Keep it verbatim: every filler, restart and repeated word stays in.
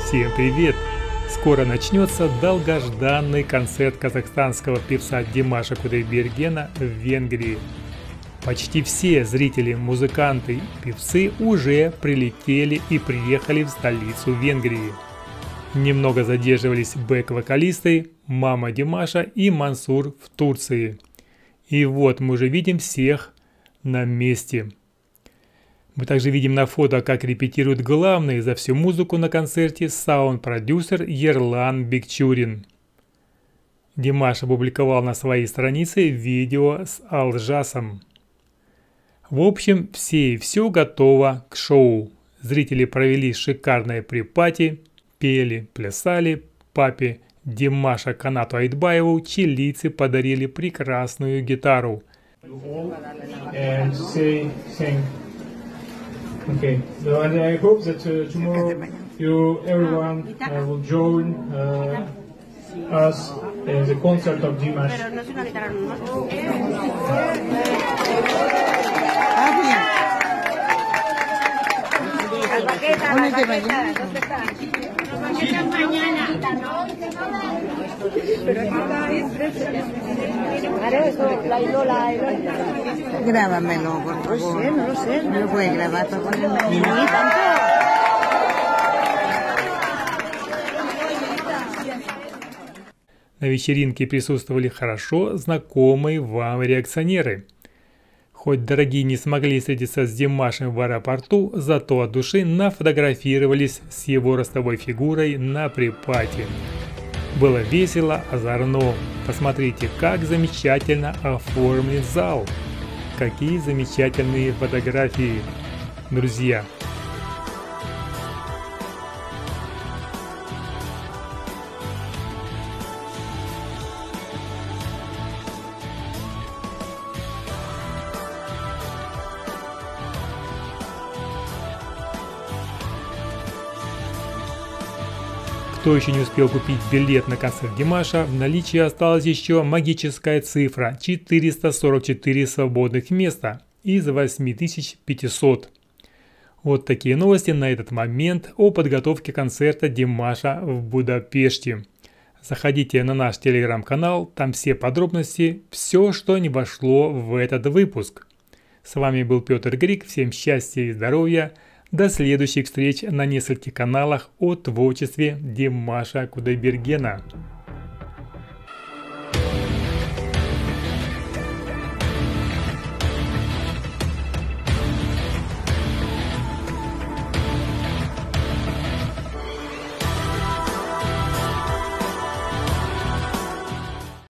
Всем привет! Скоро начнется долгожданный концерт казахстанского певца Димаша Кудайбергена в Венгрии. Почти все зрители, музыканты и певцы уже прилетели и приехали в столицу Венгрии. Немного задерживались бэк-вокалисты, мама Димаша и Мансур в Турции. И вот мы уже видим всех на месте. Мы также видим на фото, как репетирует главный за всю музыку на концерте саунд-продюсер Ерлан Бекчурин. Димаш опубликовал на своей странице видео с Алжасом. В общем, все и все готово к шоу. Зрители провели шикарное припати, пели, плясали. Папе Димаша Канату Айтбаеву чилийцы подарили прекрасную гитару. Okay, so and I hope that uh, tomorrow you everyone uh, will join uh, us in the concert of Dimash. Grábamelo, por favor. No lo sé, no lo puedes grabar para ponerme en На вечеринке присутствовали хорошо знакомые вам реакционеры. Хоть дорогие не смогли встретиться с Димашем в аэропорту, зато от души нафотографировались с его ростовой фигурой на припате. Было весело, озорно. Посмотрите, как замечательно оформлен зал. Какие замечательные фотографии, друзья. Кто еще не успел купить билет на концерт Димаша, в наличии осталась еще магическая цифра четыреста сорок четыре свободных места из восьми тысяч пятисот. Вот такие новости на этот момент о подготовке концерта Димаша в Будапеште. Заходите на наш телеграм-канал, там все подробности, все, что не вошло в этот выпуск. С вами был Петр Грик, всем счастья и здоровья. До следующих встреч на нескольких каналах о творчестве Димаша Кудайбергена.